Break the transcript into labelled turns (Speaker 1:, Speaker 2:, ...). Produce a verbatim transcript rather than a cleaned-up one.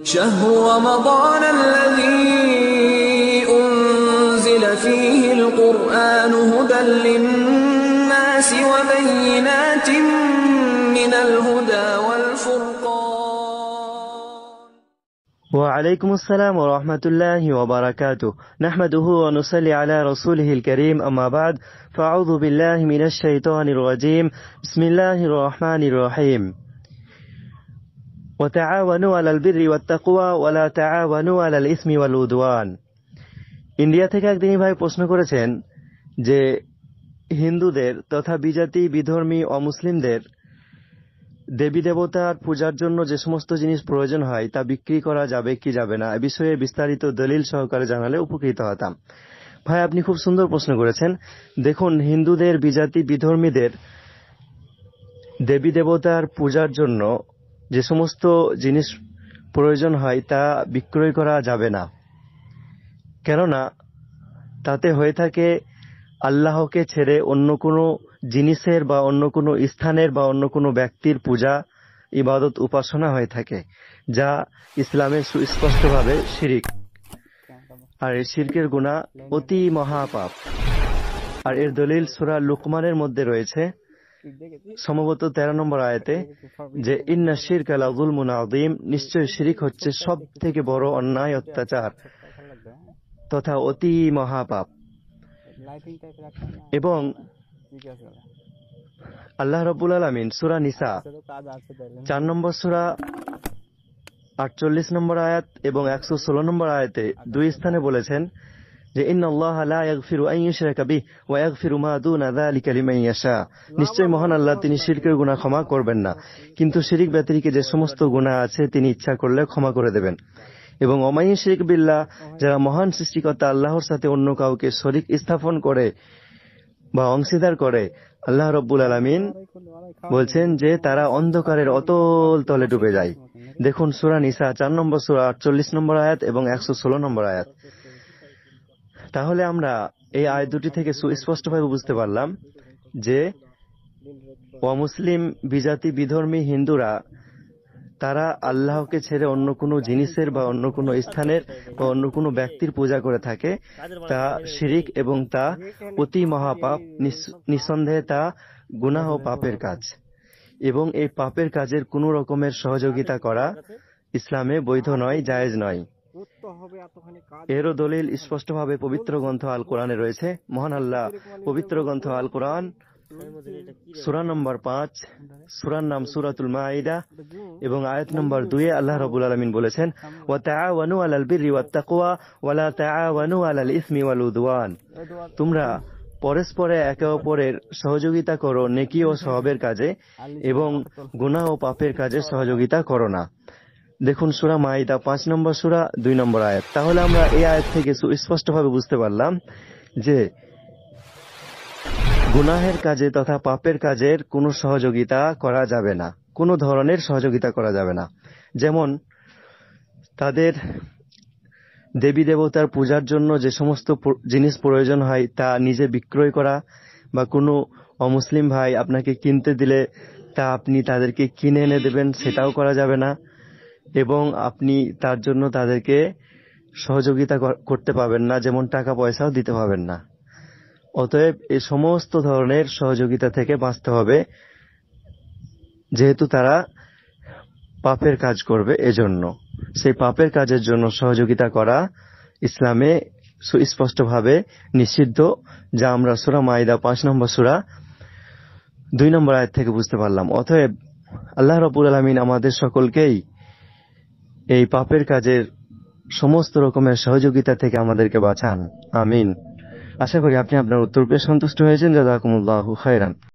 Speaker 1: شهر رمضان الذي أنزل فيه القرآن هدى للناس وبينات من الهدى والفرقان.
Speaker 2: وعليكم السلام ورحمة الله وبركاته. نحمده ونصلي على رسوله الكريم. أما بعد، فأعوذ بالله من الشيطان الرجيم. بسم الله الرحمن الرحيم. وتعاونوا على البر والتقوى ولا تعاونوا على الإثم والعدوان. India থেকে একদিনই ভাই প্রশ্ন করেছেন যে হিন্দুদের তথা বিজাতি বিধর্মী অমুসলিমদের দেবী দেবতার পূজার জন্য যে সমস্ত জিনিস প্রয়োজন হয় তা বিক্রি করা যাবে কি যাবে না, এ বিষয়ে বিস্তারিত দলিল সহকারে জানালে উপকৃত হতাম। ভাই, আপনি খুব সুন্দর প্রশ্ন করেছেন। দেখুন, হিন্দুদের বিজাতি বিধর্মীদের দেবী দেবতার পূজার জন্য যে সমস্ত জিনিস প্রয়োজন হয় তা বিক্রয় করা যাবে না, কেননা তাতে হয়ে থাকে আল্লাহকে ছেড়ে অন্য কোনো জিনিসের বা অন্য কোনো স্থানের বা অন্য কোনো ব্যক্তির পূজা ইবাদত উপাসনা হয়ে থাকে, যা ইসলামের সুস্পষ্টভাবে শিরিক। আর এই শিরকের গুনাহ অতি মহাপাপ। আর এর দলিল সূরা লুকমানের মধ্যে রয়েছে, সম্ভবত তেরো নম্বর আয়াতে, যে ইন্না শিরকা লাযুলমুন আযীম, নিশ্চয় শিরিক হচ্ছে সব থেকে বড় অন্যায় অত্যাচার তথা অতি মহাপাপ। এবং আল্লাহ রাব্বুল আলামিন সূরা নিসা চার নম্বর সূরা আটচল্লিশ নম্বর আয়াত এবং একশো ষোলো নম্বর আয়াতে দুই স্থানে বলেছেন যে ইন্নাল্লাহা লা ইয়াগফিরু আন ইউশরাকা বিহি ওয়া ইয়াগফিরু মা দুনা যালিকা লিমান ইয়াশা। নিশ্চয় মহান আল্লাহ তিনি শিরকের গুনাহ ক্ষমা করবেন না, কিন্তু শিরিক ব্যতিরেকে যে সমস্ত গুনাহ আছে তিনি ইচ্ছা করলে ক্ষমা করে দেবেন। এবং ওমাই শিরিক বিল্লাহ, যারা মহান সৃষ্টিকর্তা আল্লাহর সাথে অন্য কাউকে শরীক স্থাপন করে বা অংশীদার করে, আল্লাহ রাব্বুল আলামিন বলছেন যে তারা অন্ধকারের অতল তলে ডুবে যায়। দেখুন সূরা নিসা চার নম্বর সূরা আটচল্লিশ নম্বর আয়াত এবং একশো ষোলো নম্বর আয়াত। তাহলে আমরা এই আয়াত দুটি থেকে সুস্পষ্টভাবে বুঝতে পারলাম যে অমুসলিম বিজাতি বিধর্মী হিন্দুরা তারা আল্লাহকে ছেড়ে অন্য কোনো জিনিসের বা অন্য কোনো স্থানের বা অন্য কোনো ব্যক্তির পূজা করে থাকে, তা শিরিক এবং তা অতি মহাপাপ। নিঃসন্দেহে তা গুনাহ ও পাপের কাজ, এবং এই পাপের কাজের কোনো রকমের সহযোগিতা করা ইসলামে বৈধ নয়, জায়েজ নয়। এরও দলিল স্পষ্টভাবে পবিত্র গ্রন্থ আল কোরআনে রয়েছে। মহান আল্লাহ পবিত্র গ্রন্থ আল কোরআন সূরা নম্বর পাঁচ, সূরার নাম সূরাতুল মাঈদা এবং আয়াত নম্বর দুই এ আল্লাহ রাব্বুল আলামিন বলেছেন, ওয়া তাআওয়ানু আলাল বিররি ওয়াত তাকওয়া ওয়া লা তাআওয়ানু আলাল ইসমি ওয়াল উদওয়ান। তোমরা পরস্পরে একে অপরের সহযোগিতা করো নেকি ও সওয়াবের কাজে, এবং গুনাহ ও পাপের কাজে সহযোগিতা করো না। দেখুন সূরা মাঈদা পাঁচ নম্বর সূরা দুই নম্বর আয়াত। তাহলে আমরা এই আয়াত থেকে সুস্পষ্টভাবে বুঝতে পারলাম যে গুনাহের কাজে তথা পাপের কাজের কোনো সহযোগিতা করা যাবে না, কোনো ধরনের সহযোগিতা করা যাবে না। যেমন তাদের দেবী দেবতার পূজার জন্য যে সমস্ত জিনিস প্রয়োজন হয় তা নিজে বিক্রয় করা, বা কোনো অমুসলিম ভাই আপনাকে কিনতে দিলে তা আপনি তাদেরকে কিনে এনে দেবেন, সেটাও করা যাবে না। এবং আপনি তার জন্য তাদেরকে সহযোগিতা করতে পাবেন না, যেমন টাকা পয়সাও দিতে পাবেন না। অতএব এই সমস্ত ধরনের সহযোগিতা থেকে বাঁচতে হবে, যেহেতু তারা পাপের কাজ করবে। এজন্য সেই পাপের কাজের জন্য সহযোগিতা করা ইসলামে সুস্পষ্টভাবে নিষিদ্ধ, যা আমরা সূরা মাঈদা পাঁচ নম্বর সূরা দুই নম্বর আয়াত থেকে বুঝতে পারলাম। অতএব আল্লাহ রাব্বুল আলামিন আমাদের সকলকেই এই পাপের কাজের সমস্ত রকমের সহযোগিতা থেকে আমাদেরকে বাঁচান। আমিন। আশা করি আপনি আপনার উত্তর পেয়ে সন্তুষ্ট হয়েছেন। জাযাকুমুল্লাহু খায়রান।